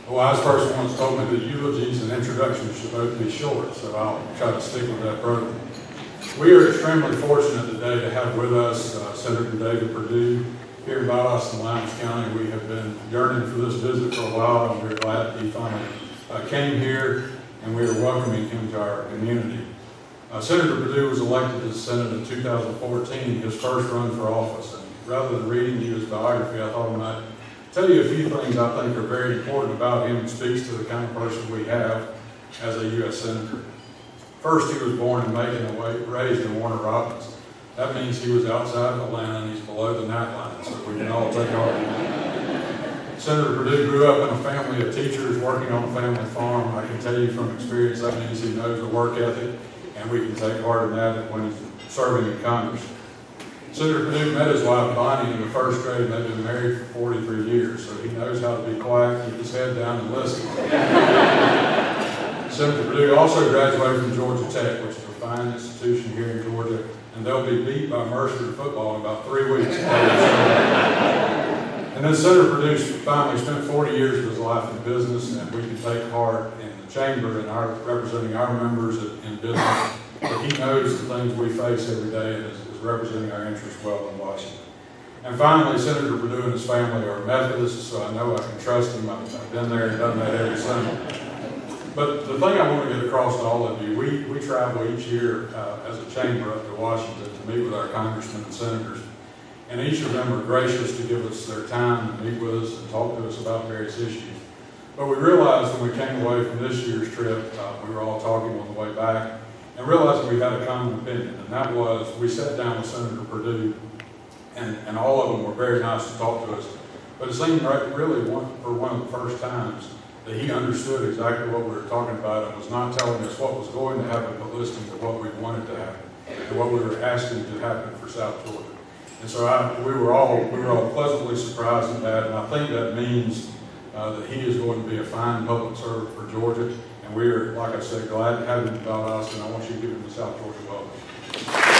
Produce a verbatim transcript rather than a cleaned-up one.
Well, I was the first one that told me that eulogies and introductions should both be short, so I'll try to stick with that program. We are extremely fortunate today to have with us uh, Senator David Perdue here in Valdosta and Lowndes County. We have been yearning for this visit for a while, and we're glad that he finally uh, came here, and we are welcoming him to our community. Uh, Senator Perdue was elected to the Senate in two thousand fourteen, his first run for office, and rather than reading you his biography, I thought I might tell you a few things I think are very important about him and speaks to the kind of person we have as a U S Senator. First, he was born in Macon and raised in Warner Robins. That means he was outside of Atlanta and he's below the night line, so we can all take heart. Senator Perdue grew up in a family of teachers working on a family farm. I can tell you from experience that means he knows the work ethic, and we can take heart in that when he's serving in Congress. Senator Perdue met his wife Bonnie in the first grade, and they've been married for forty-three years, so he knows how to be quiet, keep his head down, and listen. Senator Perdue also graduated from Georgia Tech, which is a fine institution here in Georgia, and they'll be beat by Mercer football in about three weeks. And then Senator Perdue finally spent forty years of his life in business, and we can take heart in the chamber and our representing our members in business. But he knows the things we face every day and is, is representing our interests well in Washington. And finally, Senator Perdue and his family are Methodists, so I know I can trust him. I've, I've been there and done that every Sunday. But the thing I want to get across to all of you, we, we travel each year uh, as a chamber up to Washington to meet with our congressmen and senators. And each of them are gracious to give us their time and meet with us and talk to us about various issues. But we realized when we came away from this year's trip, uh, we were all talking on the way back, and realized we had a common opinion, and that was we sat down with Senator Perdue, and, and all of them were very nice to talk to us. But it seemed right, really one, for one of the first times that he understood exactly what we were talking about and was not telling us what was going to happen, but listening to what we wanted to happen and what we were asking to happen for South Georgia. And so I, we were all we were all pleasantly surprised at that, and I think that means uh, that he is going to be a fine public servant for Georgia. And we are, like I said, glad to have him in Valdosta, and I want you to give him the South Georgia welcome.